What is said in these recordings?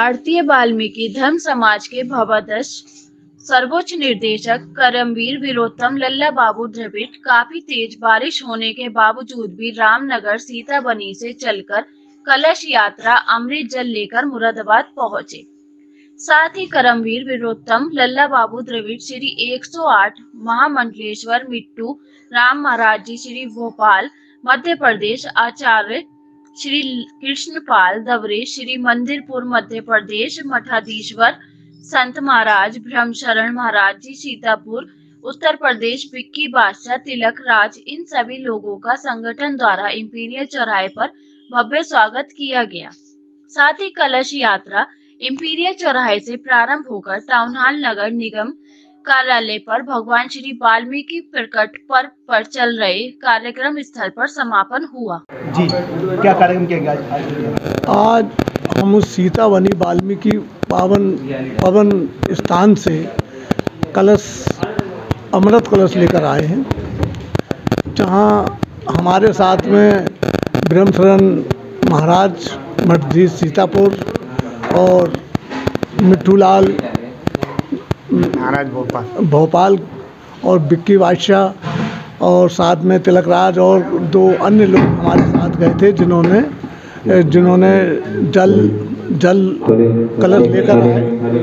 भारतीय वाल्मीकि धर्म समाज के भवादश सर्वोच्च निदेशक करमवीर वीरोत्तम लल्ला बाबू द्रविड़ काफी तेज बारिश होने के बावजूद भी रामनगर सीताबनी से चलकर कलश यात्रा अमृत जल लेकर मुरादाबाद पहुंचे। साथ ही करमवीर वीरोत्तम लल्ला बाबू द्रविड़ श्री 108 महामंडलेश्वर मिट्टू राम महाराज जी श्री भोपाल मध्य प्रदेश आचार्य श्री कृष्णपाल दवरे श्री मंदिरपुर मध्य प्रदेश मठाधीश्वर संत महाराज ब्रह्मशरण महाराज जी सीतापुर उत्तर प्रदेश विक्की बादशाह तिलक राज, इन सभी लोगों का संगठन द्वारा इंपीरियल चौराहे पर भव्य स्वागत किया गया। साथ ही कलश यात्रा इंपीरियल चौराहे से प्रारंभ होकर टाउन हॉल नगर निगम कार्यालय पर भगवान श्री वाल्मीकि प्रकट पर्व पर चल रहे कार्यक्रम स्थल पर समापन हुआ। जी, क्या कार्यक्रम किया गया आज हम उस सीताबनी वाल्मीकि पावन स्थान से कलश अमृत कलश लेकर आए हैं, जहां हमारे साथ में ब्रह्मशरण महाराज मठाधीश सीतापुर और मिट्टूलाल महाराज भोपाल और विक्की बादशाह और साथ में तिलक राज और दो अन्य लोग हमारे साथ गए थे, जिन्होंने जल कलश लेकर आए।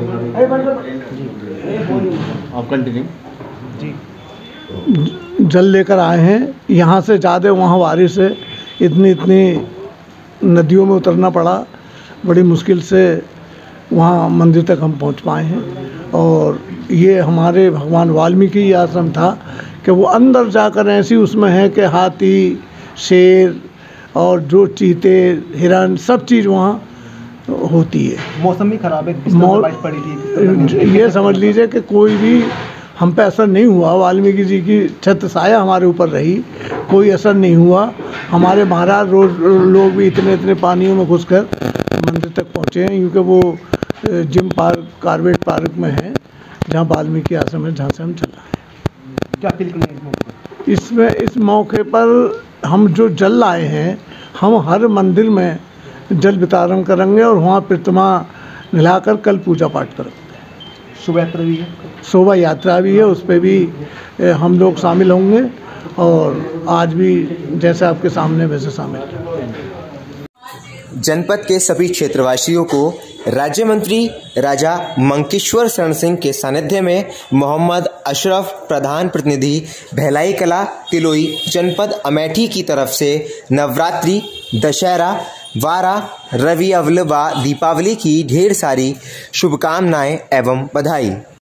जल लेकर आए हैं। यहाँ से ज़्यादा वहाँ बारिश है, इतनी नदियों में उतरना पड़ा, बड़ी मुश्किल से वहाँ मंदिर तक हम पहुँच पाए हैं। और ये हमारे भगवान वाल्मीकि आश्रम था कि वो अंदर जाकर ऐसी उसमें है कि हाथी, शेर और जो चीते, हिरण, सब चीज़ वहाँ होती है। मौसम भी खराब है, बारिश पड़ी थी। ये समझ लीजिए कि कोई भी हम पे असर नहीं हुआ। वाल्मीकि जी की छत्र छाया हमारे ऊपर रही, कोई असर नहीं हुआ। हमारे महाराज लोग भी इतने पानियों में घुसकर मंदिर तक पहुँचे हैं, क्योंकि वो जिम पार्क कार्बेट पार्क में है, जहाँ वाल्मीकि आश्रम है, जहाँ से हम चला है। क्या फील करेंगे इस मौके पर हम जो जल लाए हैं, हम हर मंदिर में जल वितरण करेंगे और वहाँ प्रतिमा मिलाकर कल पूजा पाठ करेंगे। शोभा यात्रा भी है, शोभा यात्रा भी है, उस पर भी हम लोग शामिल होंगे और आज भी जैसे आपके सामने वैसे शामिल हैं। जनपद के सभी क्षेत्रवासियों को राज्य मंत्री राजा मंकेश्वर शरण सिंह के सानिध्य में मोहम्मद अशरफ प्रधान प्रतिनिधि भिलाई कला तिलोई जनपद अमेठी की तरफ से नवरात्रि, दशहरा, वारा, रवि अव्वल व दीपावली की ढेर सारी शुभकामनाएं एवं बधाई।